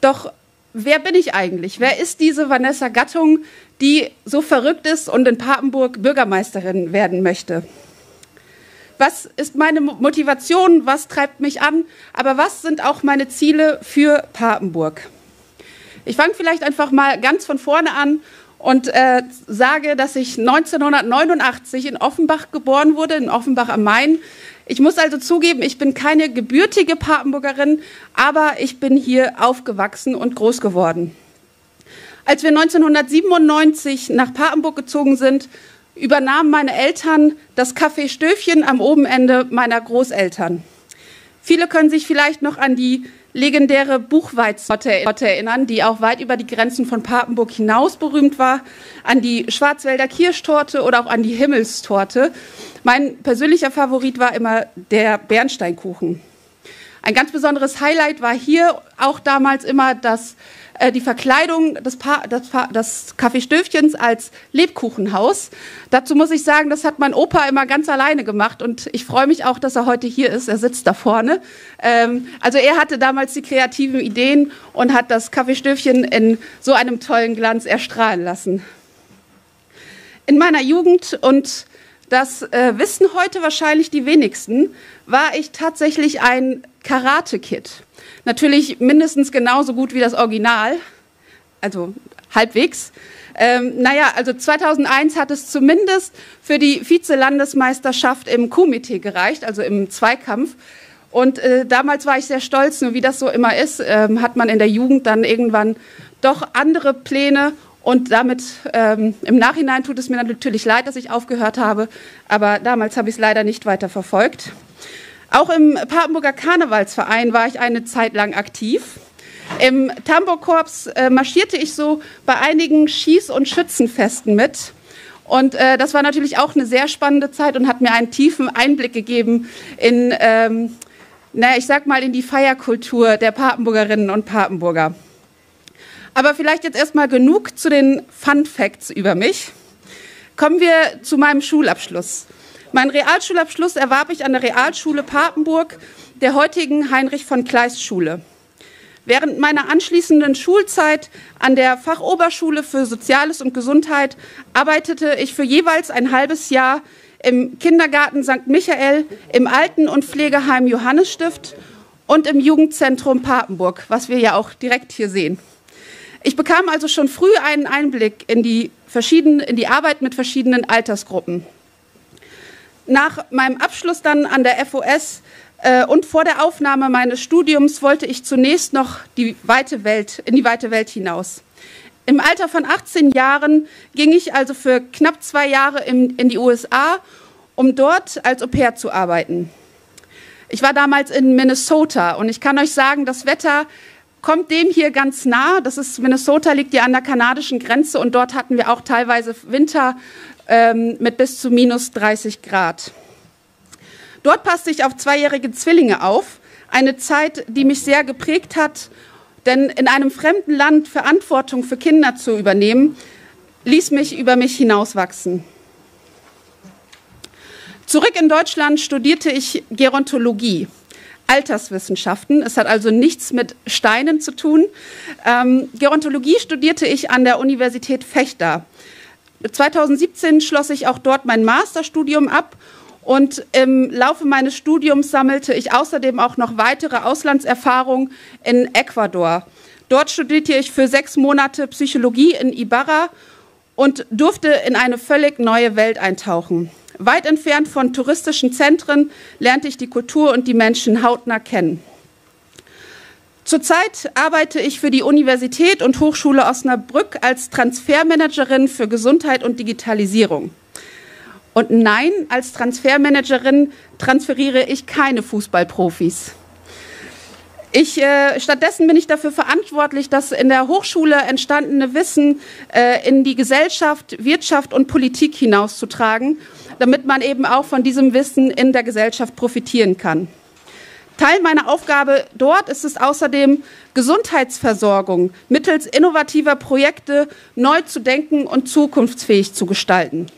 Doch wer bin ich eigentlich? Wer ist diese Vanessa Gattung, die so verrückt ist und in Papenburg Bürgermeisterin werden möchte? Was ist meine Motivation? Was treibt mich an? Aber was sind auch meine Ziele für Papenburg? Ich fange vielleicht einfach mal ganz von vorne an und sage, dass ich 1989 in Offenbach geboren wurde, in Offenbach am Main. Ich muss also zugeben, ich bin keine gebürtige Papenburgerin, aber ich bin hier aufgewachsen und groß geworden. Als wir 1997 nach Papenburg gezogen sind, übernahmen meine Eltern das Café Stöfchen am Obenende meiner Großeltern. Viele können sich vielleicht noch an die legendäre Buchweiz-Torte erinnern, die auch weit über die Grenzen von Papenburg hinaus berühmt war, an die Schwarzwälder Kirschtorte oder auch an die Himmelstorte. Mein persönlicher Favorit war immer der Bernsteinkuchen. Ein ganz besonderes Highlight war hier auch damals immer die Verkleidung des Café Stöfchens als Lebkuchenhaus. Dazu muss ich sagen, das hat mein Opa immer ganz alleine gemacht und ich freue mich auch, dass er heute hier ist. Er sitzt da vorne. Also er hatte damals die kreativen Ideen und hat das Café Stöfchen in so einem tollen Glanz erstrahlen lassen. In meiner Jugend, und das wissen heute wahrscheinlich die wenigsten, war ich tatsächlich ein Karate-Kid. Natürlich mindestens genauso gut wie das Original, also halbwegs. Also 2001 hat es zumindest für die Vize-Landesmeisterschaft im Kumite gereicht, also im Zweikampf. Und damals war ich sehr stolz, nur wie das so immer ist, hat man in der Jugend dann irgendwann doch andere Pläne. Und damit im Nachhinein tut es mir natürlich leid, dass ich aufgehört habe, aber damals habe ich es leider nicht weiter verfolgt. Auch im Papenburger Karnevalsverein war ich eine Zeit lang aktiv. Im Tambourkorps marschierte ich so bei einigen Schieß- und Schützenfesten mit. Und das war natürlich auch eine sehr spannende Zeit und hat mir einen tiefen Einblick gegeben in, ich sag mal, in die Feierkultur der Papenburgerinnen und Papenburger. Aber vielleicht jetzt erstmal genug zu den Fun Facts über mich. Kommen wir zu meinem Schulabschluss. Meinen Realschulabschluss erwarb ich an der Realschule Papenburg, der heutigen Heinrich-von-Kleist-Schule. Während meiner anschließenden Schulzeit an der Fachoberschule für Soziales und Gesundheit arbeitete ich für jeweils ein halbes Jahr im Kindergarten St. Michael, im Alten- und Pflegeheim Johannesstift und im Jugendzentrum Papenburg, was wir ja auch direkt hier sehen. Ich bekam also schon früh einen Einblick in die Arbeit mit verschiedenen Altersgruppen. Nach meinem Abschluss dann an der FOS und vor der Aufnahme meines Studiums wollte ich zunächst noch in die weite Welt hinaus. Im Alter von 18 Jahren ging ich also für knapp 2 Jahre in die USA, um dort als Au-pair zu arbeiten. Ich war damals in Minnesota und ich kann euch sagen, das Wetter kommt dem hier ganz nah. Minnesota liegt ja an der kanadischen Grenze und dort hatten wir auch teilweise Winter mit bis zu minus 30 Grad. Dort passte ich auf 2-jährige Zwillinge auf, eine Zeit, die mich sehr geprägt hat, denn in einem fremden Land Verantwortung für Kinder zu übernehmen, ließ mich über mich hinauswachsen. Zurück in Deutschland studierte ich Gerontologie, Alterswissenschaften. Es hat also nichts mit Steinen zu tun. Gerontologie studierte ich an der Universität Vechta. 2017 schloss ich auch dort mein Masterstudium ab und im Laufe meines Studiums sammelte ich außerdem auch noch weitere Auslandserfahrungen in Ecuador. Dort studierte ich für 6 Monate Psychologie in Ibarra und durfte in eine völlig neue Welt eintauchen. Weit entfernt von touristischen Zentren lernte ich die Kultur und die Menschen hautnah kennen. Zurzeit arbeite ich für die Universität und Hochschule Osnabrück als Transfermanagerin für Gesundheit und Digitalisierung. Und nein, als Transfermanagerin transferiere ich keine Fußballprofis. Stattdessen bin ich dafür verantwortlich, das in der Hochschule entstandene Wissen in die Gesellschaft, Wirtschaft und Politik hinauszutragen, damit man eben auch von diesem Wissen in der Gesellschaft profitieren kann. Teil meiner Aufgabe dort ist es außerdem, Gesundheitsversorgung mittels innovativer Projekte neu zu denken und zukunftsfähig zu gestalten.